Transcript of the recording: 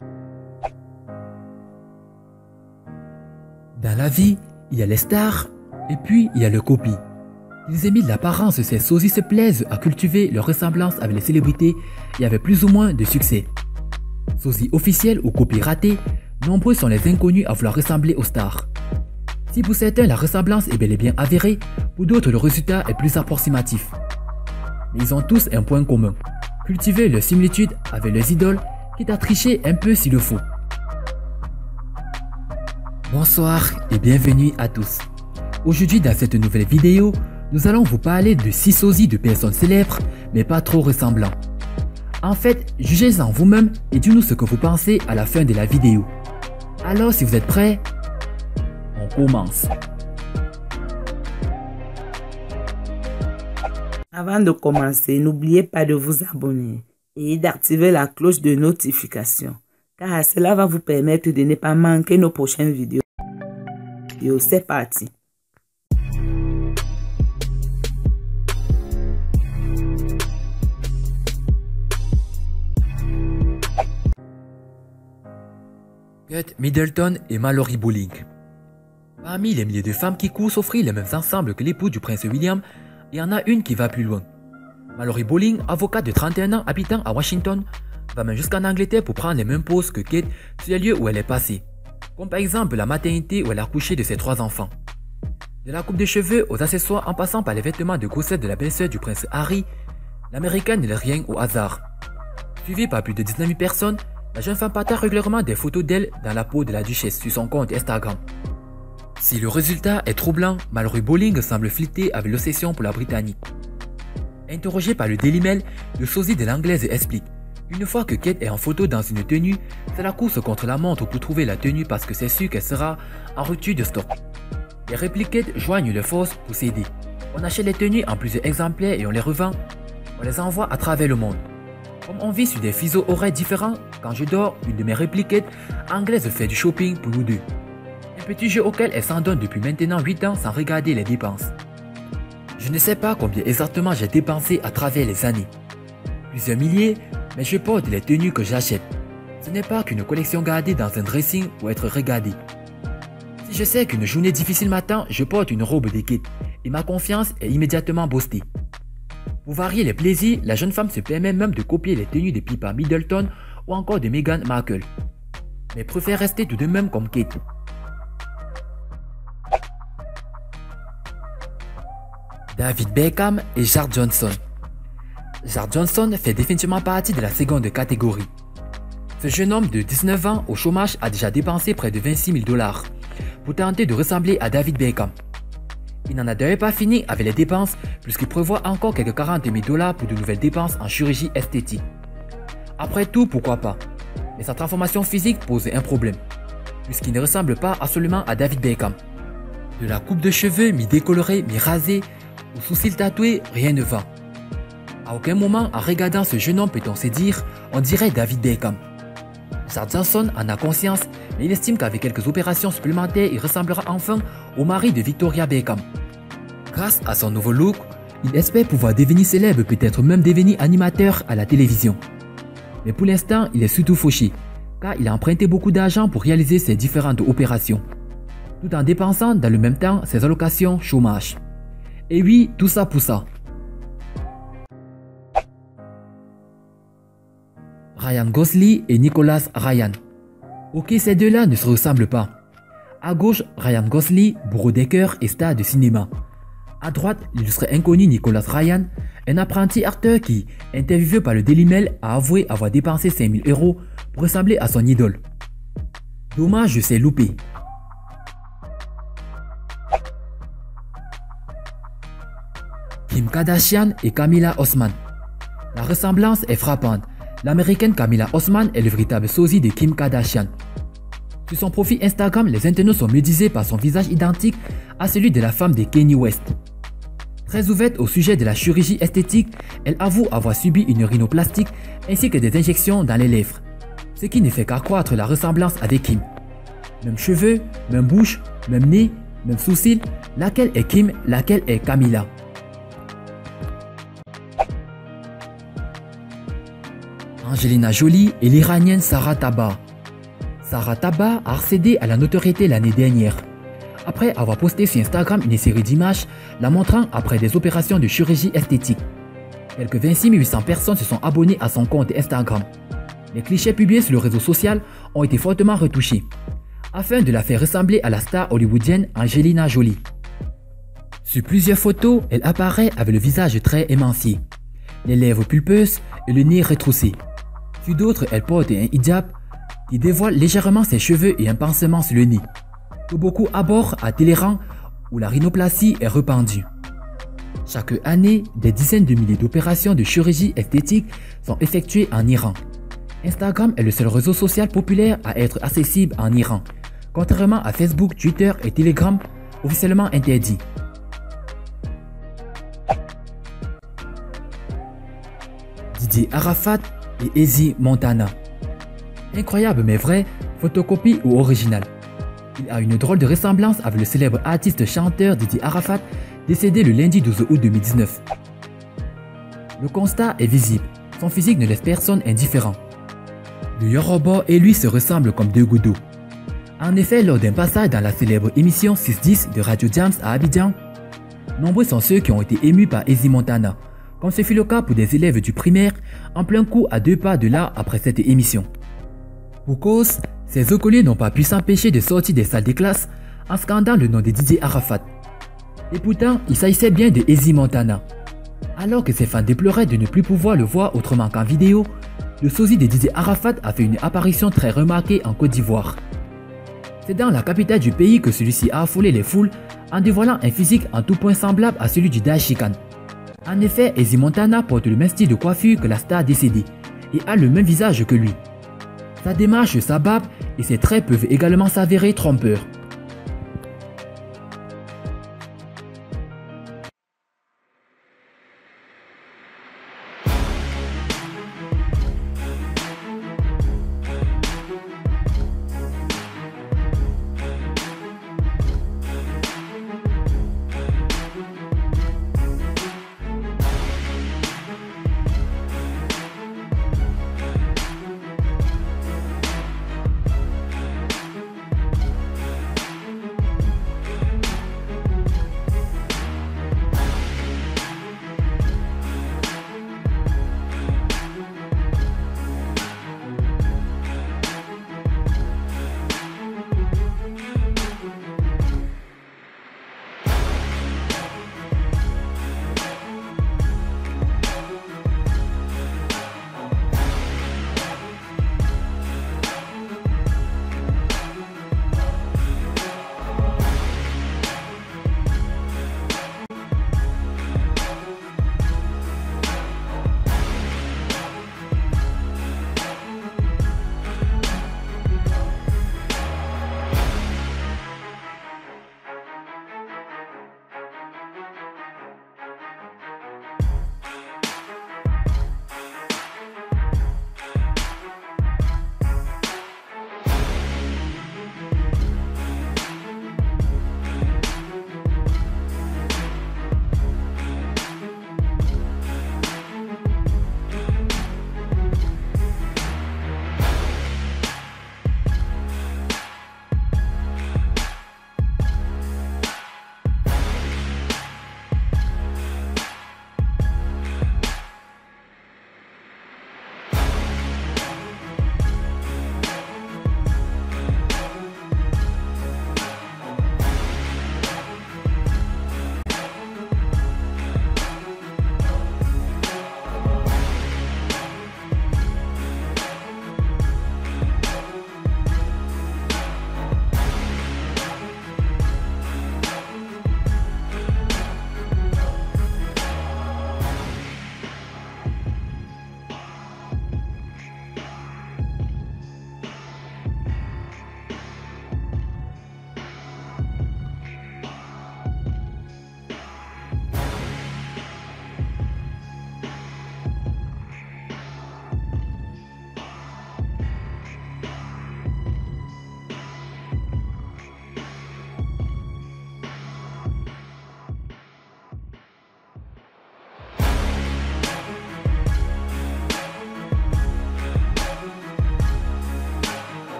Dans la vie, il y a les stars et puis il y a le copie. Qu'ils aient mis de l'apparence, ces sosies se plaisent à cultiver leur ressemblance avec les célébrités et avec plus ou moins de succès. Sosies officielles ou copies ratées, nombreux sont les inconnus à vouloir ressembler aux stars. Si pour certains la ressemblance est bel et bien avérée, pour d'autres le résultat est plus approximatif. Mais ils ont tous un point commun, cultiver leur similitude avec leurs idoles, quitte à tricher un peu s'il le faut. Bonsoir et bienvenue à tous. Aujourd'hui dans cette nouvelle vidéo, nous allons vous parler de 6 sosies de personnes célèbres mais pas trop ressemblants. En fait, jugez-en vous-même et dites-nous ce que vous pensez à la fin de la vidéo. Alors si vous êtes prêts, on commence. Avant de commencer, n'oubliez pas de vous abonner et d'activer la cloche de notification, car cela va vous permettre de ne pas manquer nos prochaines vidéos. C'est parti. Kate Middleton et Mallory Bowling. Parmi les milliers de femmes qui courent s'offrir les mêmes ensembles que l'époux du prince William, il y en a une qui va plus loin. Mallory Bowling, avocate de 31 ans habitant à Washington, va même jusqu'en Angleterre pour prendre les mêmes poses que Kate sur les lieux où elle est passée, comme par exemple la maternité où elle a couché de ses 3 enfants. De la coupe de cheveux aux accessoires en passant par les vêtements de grossesse de la belle-sœur du prince Harry, l'américaine ne laisse rien au hasard. Suivie par plus de 19 000 personnes, la jeune femme partage régulièrement des photos d'elle dans la peau de la duchesse sur son compte Instagram. Si le résultat est troublant, Mallory Bowling semble flirter avec l'obsession pour la Britannique. Interrogé par le Daily Mail, le sosie de l'anglaise explique: une fois que Kate est en photo dans une tenue, c'est la course contre la montre pour trouver la tenue parce que c'est sûr qu'elle sera en rupture de stock. Les répliquettes joignent les forces pour s'aider. On achète les tenues en plusieurs exemplaires et on les revend. On les envoie à travers le monde. Comme on vit sur des fuseaux horaires différents, quand je dors, une de mes répliquettes anglaises fait du shopping pour nous deux. Un petit jeu auquel elle s'en donne depuis maintenant 8 ans sans regarder les dépenses. Je ne sais pas combien exactement j'ai dépensé à travers les années. Plusieurs milliers, mais je porte les tenues que j'achète. Ce n'est pas qu'une collection gardée dans un dressing pour être regardée. Si je sais qu'une journée difficile m'attend, je porte une robe de Kate et ma confiance est immédiatement boostée. Pour varier les plaisirs, la jeune femme se permet même de copier les tenues de Pippa Middleton ou encore de Meghan Markle, mais préfère rester tout de même comme Kate. David Beckham et Jart Johnson. Jart Johnson fait définitivement partie de la seconde catégorie. Ce jeune homme de 19 ans au chômage a déjà dépensé près de 26 000 $ pour tenter de ressembler à David Beckham. Il n'en a d'ailleurs pas fini avec les dépenses puisqu'il prévoit encore quelques 40 000 $ pour de nouvelles dépenses en chirurgie esthétique. Après tout, pourquoi pas? Mais sa transformation physique pose un problème, puisqu'il ne ressemble pas absolument à David Beckham. De la coupe de cheveux mi-décolorée, mi-rasée, aux sourcils tatoués, rien ne va. À aucun moment, en regardant ce jeune homme, peut-on se dire « on dirait David Beckham ». Jart Johnson en a conscience, mais il estime qu'avec quelques opérations supplémentaires, il ressemblera enfin au mari de Victoria Beckham. Grâce à son nouveau look, il espère pouvoir devenir célèbre, peut-être même devenir animateur à la télévision. Mais pour l'instant, il est surtout fauché, car il a emprunté beaucoup d'argent pour réaliser ses différentes opérations, tout en dépensant dans le même temps ses allocations chômage. Et oui, tout ça pour ça. Ryan Gosling et Nicolas Ryan. Ok, ces deux-là ne se ressemblent pas. À gauche, Ryan Gosling, bourreau des cœurs et star de cinéma. À droite, l'illustre inconnu Nicolas Ryan, un apprenti acteur qui, interviewé par le Daily Mail, a avoué avoir dépensé 5 000 € pour ressembler à son idole. Dommage, je sais loupé. Kim Kardashian et Camilla Osman. La ressemblance est frappante. L'américaine Camilla Osman est le véritable sosie de Kim Kardashian. Sur son profil Instagram, les internautes sont médusés par son visage identique à celui de la femme de Kanye West. Très ouverte au sujet de la chirurgie esthétique, elle avoue avoir subi une rhinoplastique ainsi que des injections dans les lèvres, ce qui ne fait qu'accroître la ressemblance avec Kim. Même cheveux, même bouche, même nez, même sourcils, laquelle est Kim, laquelle est Camilla. Angelina Jolie et l'Iranienne Sarah Tabar. Sarah Taba a accédé à la notoriété l'année dernière, après avoir posté sur Instagram une série d'images la montrant après des opérations de chirurgie esthétique. Quelques 26 800 personnes se sont abonnées à son compte Instagram. Les clichés publiés sur le réseau social ont été fortement retouchés, afin de la faire ressembler à la star hollywoodienne Angelina Jolie. Sur plusieurs photos, elle apparaît avec le visage très émancié, les lèvres pulpeuses et le nez retroussé. Sur d'autres, elle porte un hijab qui dévoile légèrement ses cheveux et un pansement sur le nez, que beaucoup abordent à Téhéran où la rhinoplastie est répandue. Chaque année, des dizaines de milliers d'opérations de chirurgie esthétique sont effectuées en Iran. Instagram est le seul réseau social populaire à être accessible en Iran, contrairement à Facebook, Twitter et Telegram, officiellement interdits. Didier Arafat et Easy Montana. Incroyable mais vrai, photocopie ou original. Il a une drôle de ressemblance avec le célèbre artiste chanteur Didier Arafat, décédé le lundi 12 août 2019. Le constat est visible, son physique ne laisse personne indifférent. Le Yoruba et lui se ressemblent comme deux gouttes d'eau. En effet, lors d'un passage dans la célèbre émission 610 de Radio Jams à Abidjan, nombreux sont ceux qui ont été émus par Easy Montana, comme ce fut le cas pour des élèves du primaire en plein coup à 2 pas de là après cette émission. Pour cause, ces écoliers n'ont pas pu s'empêcher de sortir des salles de classe en scandant le nom de Didier Arafat. Et pourtant, il s'agissait bien de Easy Montana. Alors que ses fans déploraient de ne plus pouvoir le voir autrement qu'en vidéo, le sosie de Didier Arafat a fait une apparition très remarquée en Côte d'Ivoire. C'est dans la capitale du pays que celui-ci a affolé les foules en dévoilant un physique en tout point semblable à celui du Dachikan. En effet, Easy Montana porte le même style de coiffure que la star décédée et a le même visage que lui. Sa démarche, sa barbe et ses traits peuvent également s'avérer trompeurs.